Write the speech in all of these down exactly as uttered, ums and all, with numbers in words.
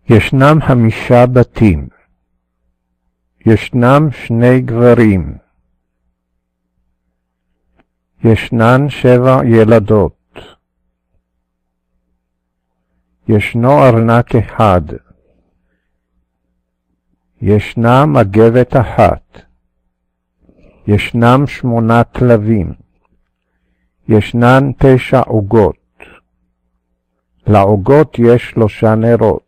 ישנם חמישה בתים. ישנם שני גברים. ישנן שבע ילדות. ישנו ארנק אחד. ישנה מגבת אחת. ישנם שמונה כלבים. ישנן תשע עוגות. לעוגות יש שלושה נרות.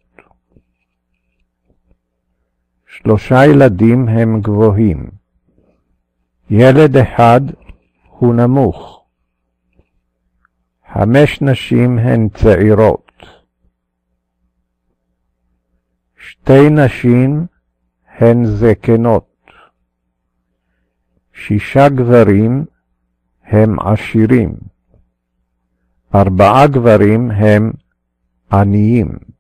שלושה ילדים הם גבוהים. ילד אחד הוא נמוך. חמש נשים הן צעירות. שתי נשים הן זקנות. שישה גברים הם עשירים. ארבעה גברים הם עניים.